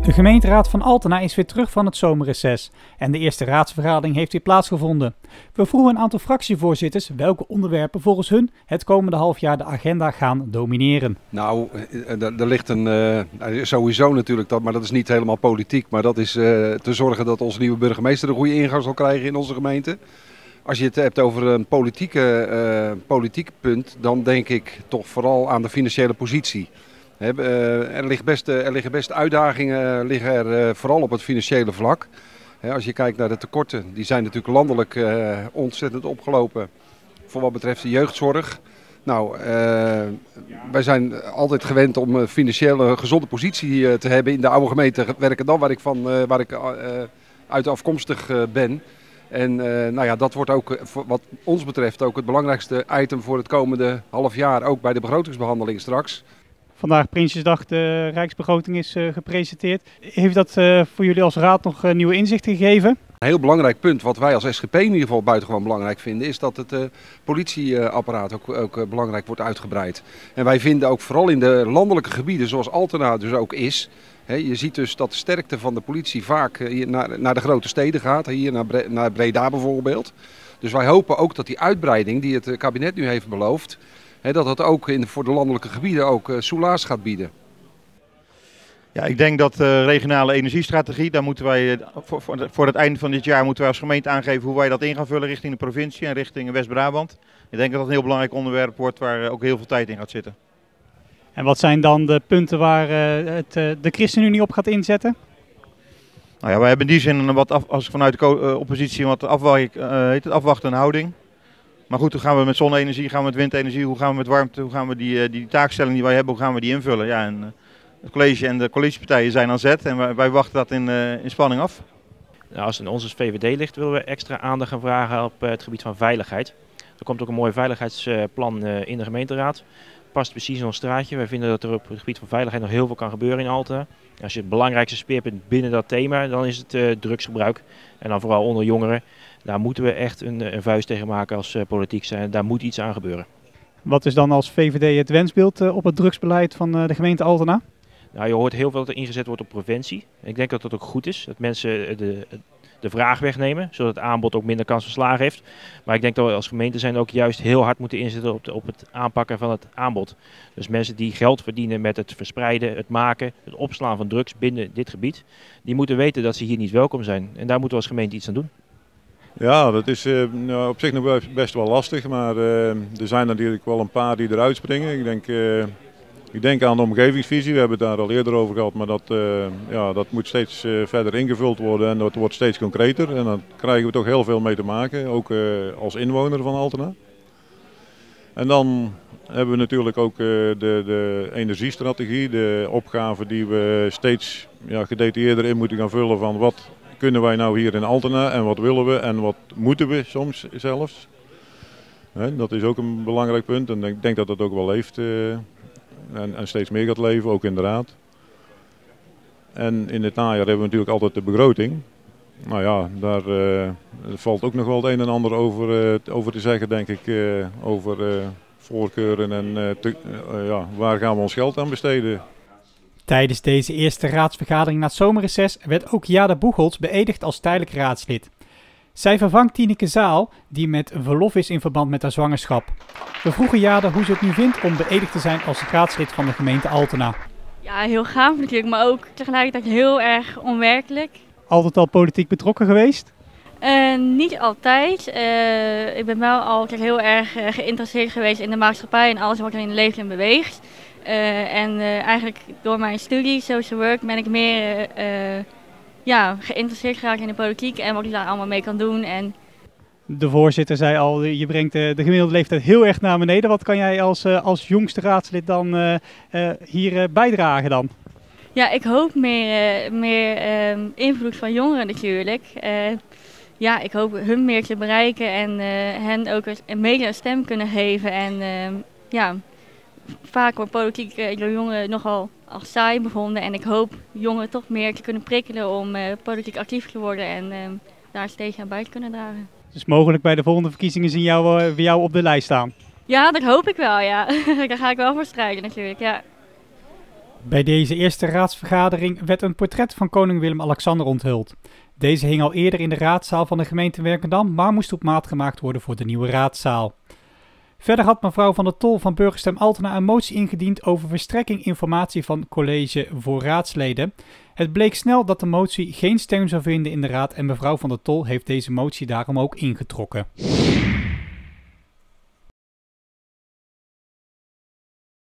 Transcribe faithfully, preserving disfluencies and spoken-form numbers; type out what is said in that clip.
De gemeenteraad van Altena is weer terug van het zomerreces en de eerste raadsvergadering heeft weer plaatsgevonden. We vroegen een aantal fractievoorzitters welke onderwerpen volgens hun het komende half jaar de agenda gaan domineren. Nou, er ligt een, uh, sowieso natuurlijk dat, maar dat is niet helemaal politiek, maar dat is uh, te zorgen dat onze nieuwe burgemeester een goede ingang zal krijgen in onze gemeente. Als je het hebt over een politieke, uh, politiek punt, dan denk ik toch vooral aan de financiële positie. He, uh, er, ligt best, uh, er liggen best uitdagingen, uh, liggen er uh, vooral op het financiële vlak. He, als je kijkt naar de tekorten, die zijn natuurlijk landelijk uh, ontzettend opgelopen voor wat betreft de jeugdzorg. Nou, uh, wij zijn altijd gewend om een financiële gezonde positie uh, te hebben in de oude gemeente werken dan waar ik, van, uh, waar ik uh, uit afkomstig uh, ben. En uh, nou ja, dat wordt ook wat ons betreft ook het belangrijkste item voor het komende half jaar, ook bij de begrotingsbehandeling straks. Vandaag Prinsjesdag, de Rijksbegroting is uh, gepresenteerd. Heeft dat uh, voor jullie als raad nog uh, nieuwe inzichten gegeven? Een heel belangrijk punt wat wij als S G P in ieder geval buitengewoon belangrijk vinden, is dat het uh, politieapparaat ook, ook uh, belangrijk wordt uitgebreid. En wij vinden ook vooral in de landelijke gebieden zoals Altena dus ook is. He, je ziet dus dat de sterkte van de politie vaak uh, naar, naar de grote steden gaat, hier naar, Bre naar Breda bijvoorbeeld. Dus wij hopen ook dat die uitbreiding die het kabinet nu heeft beloofd, he, dat dat ook in, voor de landelijke gebieden ook uh, soelaas gaat bieden. Ja, ik denk dat de regionale energiestrategie, daar moeten wij voor, voor, voor het einde van dit jaar moeten wij als gemeente aangeven hoe wij dat in gaan vullen richting de provincie en richting West-Brabant. Ik denk dat dat een heel belangrijk onderwerp wordt waar ook heel veel tijd in gaat zitten. En wat zijn dan de punten waar uh, het, uh, de ChristenUnie op gaat inzetten? Nou ja, wij hebben in die zin een wat af, als vanuit de uh, oppositie een wat afwacht, uh, heet het, afwachtende houding. Maar goed, hoe gaan we met zonne-energie, gaan we met windenergie, hoe gaan we met warmte, hoe gaan we die, uh, die taakstelling die wij hebben, hoe gaan we die invullen? Ja, en, uh, het college en de collegepartijen zijn aan zet en wij, wij wachten dat in, uh, in spanning af. Nou, als het in onze V V D ligt, willen we extra aandacht gaan vragen op uh, het gebied van veiligheid. Er komt ook een mooi veiligheidsplan uh, in de gemeenteraad. Past precies in ons straatje. Wij vinden dat er op het gebied van veiligheid nog heel veel kan gebeuren in Altena. Als je het belangrijkste speerpunt binnen dat thema, dan is het uh, drugsgebruik. En dan vooral onder jongeren. Daar moeten we echt een, een vuist tegen maken als uh, politiek zijn. Daar moet iets aan gebeuren. Wat is dan als V V D het wensbeeld uh, op het drugsbeleid van uh, de gemeente Altena? Nou, je hoort heel veel dat er ingezet wordt op preventie. Ik denk dat dat ook goed is. Dat mensen de, de vraag wegnemen, zodat het aanbod ook minder kans van slagen heeft. Maar ik denk dat we als gemeente zijn ook juist heel hard moeten inzetten op, de, op het aanpakken van het aanbod. Dus mensen die geld verdienen met het verspreiden, het maken, het opslaan van drugs binnen dit gebied, die moeten weten dat ze hier niet welkom zijn. En daar moeten we als gemeente iets aan doen. Ja, dat is uh, nou, op zich nog best wel lastig, maar uh, er zijn natuurlijk wel een paar die eruit springen. Ik denk, uh, ik denk aan de omgevingsvisie, we hebben het daar al eerder over gehad, maar dat, uh, ja, dat moet steeds uh, verder ingevuld worden en dat wordt steeds concreter. En daar krijgen we toch heel veel mee te maken, ook uh, als inwoner van Altena. En dan hebben we natuurlijk ook uh, de, de energiestrategie, de opgave die we steeds ja, gedetailleerder in moeten gaan vullen van wat kunnen wij nou hier in Altena en wat willen we en wat moeten we soms zelfs. He, dat is ook een belangrijk punt en ik denk dat dat ook wel leeft uh, en, en steeds meer gaat leven, ook in de raad. En in het najaar hebben we natuurlijk altijd de begroting. Nou ja, daar uh, valt ook nog wel het een en ander over, uh, over te zeggen, denk ik, uh, over uh, voorkeuren en uh, te, uh, ja, waar gaan we ons geld aan besteden. Tijdens deze eerste raadsvergadering na het zomerreces werd ook Jada Boegholz beëdigd als tijdelijk raadslid. Zij vervangt Tineke Zaal, die met verlof is in verband met haar zwangerschap. We vroegen Jada hoe ze het nu vindt om beëdigd te zijn als raadslid van de gemeente Altena. Ja, heel gaaf natuurlijk, maar ook tegelijkertijd heel erg onwerkelijk. Altijd al politiek betrokken geweest? Uh, niet altijd. Uh, ik ben wel altijd heel erg uh, geïnteresseerd geweest in de maatschappij en alles wat er in het leven beweegt. Uh, en uh, eigenlijk door mijn studie, social work, ben ik meer uh, ja, geïnteresseerd geraakt in de politiek en wat ik daar allemaal mee kan doen. En de voorzitter zei al, je brengt de, de gemiddelde leeftijd heel erg naar beneden. Wat kan jij als, uh, als jongste raadslid dan uh, uh, hier uh, bijdragen dan? Ja, ik hoop meer, uh, meer uh, invloed van jongeren natuurlijk. Uh, ja, ik hoop hun meer te bereiken en uh, hen ook een mede een stem kunnen geven. En uh, ja, vaak wordt politiek uh, door jongeren nogal als saai bevonden. En ik hoop jongeren toch meer te kunnen prikkelen om uh, politiek actief te worden en uh, daar steeds aan bij te kunnen dragen. Dus mogelijk bij de volgende verkiezingen zien jou, uh, jou op de lijst staan? Ja, dat hoop ik wel, ja. Daar ga ik wel voor strijden natuurlijk, ja. Bij deze eerste raadsvergadering werd een portret van koning Willem-Alexander onthuld. Deze hing al eerder in de raadzaal van de gemeente Werkendam, maar moest op maat gemaakt worden voor de nieuwe raadzaal. Verder had mevrouw Van der Tol van Burgerstem Altena een motie ingediend over verstrekking informatie van college voor raadsleden. Het bleek snel dat de motie geen steun zou vinden in de raad en mevrouw Van der Tol heeft deze motie daarom ook ingetrokken.